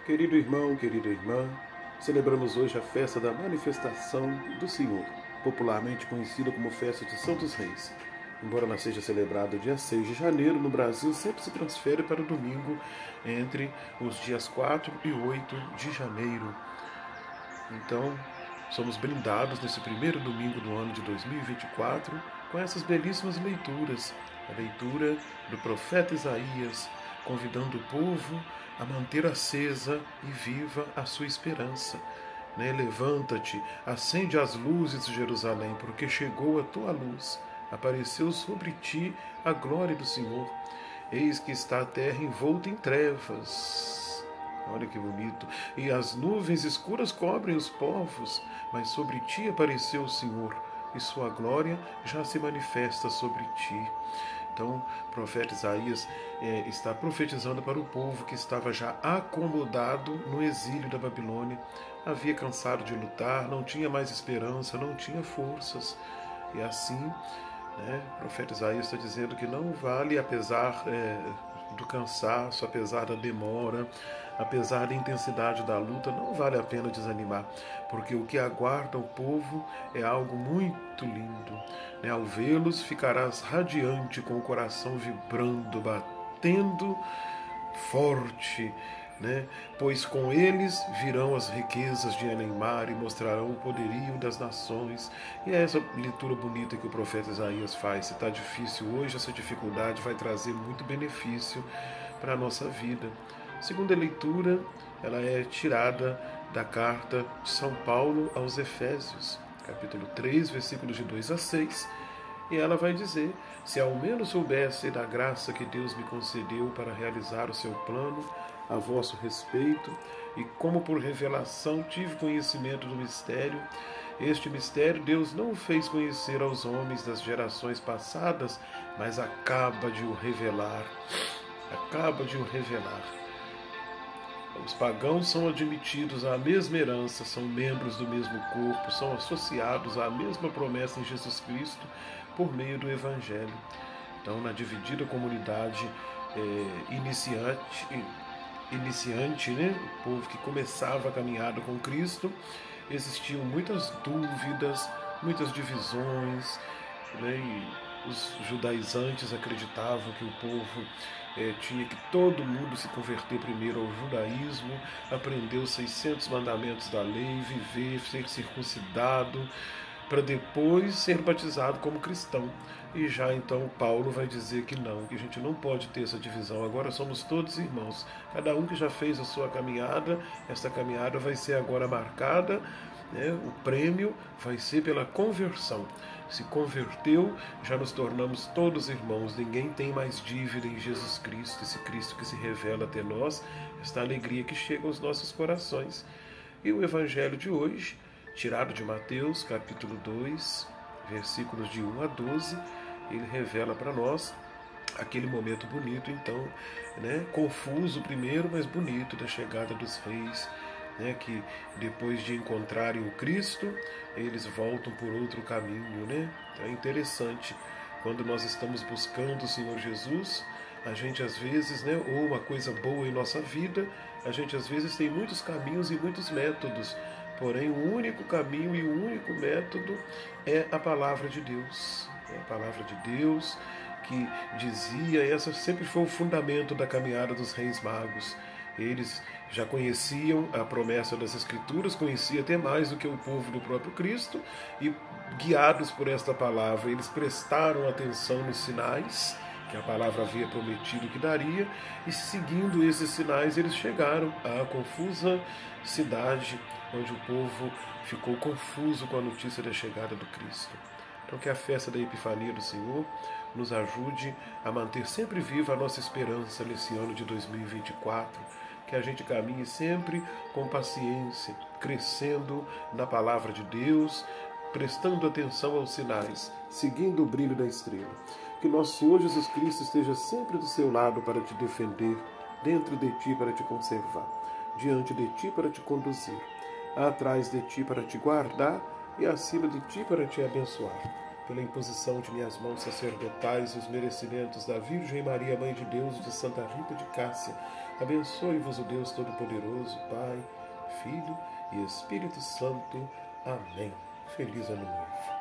Querido irmão, querida irmã, celebramos hoje a festa da manifestação do Senhor, popularmente conhecida como festa de Santos Reis. Embora ela seja celebrada dia 6 de janeiro, no Brasil sempre se transfere para o domingo entre os dias 4 e 8 de janeiro. Então, somos brindados nesse primeiro domingo do ano de 2024 com essas belíssimas leituras. A leitura do profeta Isaías, convidando o povo a manter acesa e viva a sua esperança. Levanta-te, acende as luzes de Jerusalém, porque chegou a tua luz. Apareceu sobre ti a glória do Senhor. Eis que está a terra envolta em trevas. Olha que bonito. E as nuvens escuras cobrem os povos, mas sobre ti apareceu o Senhor, e sua glória já se manifesta sobre ti. Então, o profeta Isaías está profetizando para o povo que estava já acomodado no exílio da Babilônia. Havia cansado de lutar, não tinha mais esperança, não tinha forças. E assim, o profeta Isaías está dizendo que não vale, apesar do cansaço, apesar da demora, apesar da intensidade da luta, não vale a pena desanimar, porque o que aguarda o povo é algo muito lindo. Ao vê-los, ficarás radiante, com o coração vibrando, batendo forte, pois com eles virão as riquezas de Elemar e mostrarão o poderio das nações. E é essa leitura bonita que o profeta Isaías faz. Se está difícil hoje, essa dificuldade vai trazer muito benefício para a nossa vida. Segunda leitura, ela é tirada da carta de São Paulo aos Efésios, capítulo 3, versículos de 2 a 6, e ela vai dizer: se ao menos soubesse da graça que Deus me concedeu para realizar o seu plano a vosso respeito, e como por revelação tive conhecimento do mistério, este mistério Deus não o fez conhecer aos homens das gerações passadas, mas acaba de o revelar. Acaba de o revelar. Os pagãos são admitidos à mesma herança, são membros do mesmo corpo, são associados à mesma promessa em Jesus Cristo por meio do Evangelho. Então, na dividida comunidade iniciante, o povo que começava a caminhada com Cristo, existiam muitas dúvidas, muitas divisões, e os judaizantes acreditavam que o povo tinha que todo mundo se converter primeiro ao judaísmo, aprender os 600 mandamentos da lei, viver, ser circuncidado, para depois ser batizado como cristão. E já então Paulo vai dizer que não, que a gente não pode ter essa divisão. Agora somos todos irmãos. Cada um que já fez a sua caminhada, essa caminhada vai ser agora marcada, o prêmio vai ser pela conversão. Se converteu, já nos tornamos todos irmãos. Ninguém tem mais dívida em Jesus Cristo, esse Cristo que se revela até nós, esta alegria que chega aos nossos corações. E o Evangelho de hoje, tirado de Mateus, capítulo 2, versículos de 1 a 12, ele revela para nós aquele momento bonito, então, confuso primeiro, mas bonito, da chegada dos reis, que depois de encontrarem o Cristo, eles voltam por outro caminho. É interessante, quando nós estamos buscando o Senhor Jesus, a gente às vezes, ou uma coisa boa em nossa vida, a gente às vezes tem muitos caminhos e muitos métodos, porém o único caminho e o único método é a palavra de Deus. É a palavra de Deus que dizia, essa sempre foi o fundamento da caminhada dos reis magos. Eles já conheciam a promessa das Escrituras, conheciam até mais do que o povo do próprio Cristo, e guiados por esta palavra, eles prestaram atenção nos sinais que a palavra havia prometido que daria, e seguindo esses sinais eles chegaram à confusa cidade, onde o povo ficou confuso com a notícia da chegada do Cristo. Então, que a festa da Epifania do Senhor nos ajude a manter sempre viva a nossa esperança nesse ano de 2024, que a gente caminhe sempre com paciência, crescendo na palavra de Deus, prestando atenção aos sinais, seguindo o brilho da estrela. Que nosso Senhor Jesus Cristo esteja sempre do seu lado para te defender, dentro de ti para te conservar, diante de ti para te conduzir, atrás de ti para te guardar e acima de ti para te abençoar. pela imposição de minhas mãos sacerdotais e os merecimentos da Virgem Maria, Mãe de Deus, e de Santa Rita de Cássia, abençoe-vos o Deus Todo-Poderoso, Pai, Filho e Espírito Santo. Amém. Feliz Ano Novo.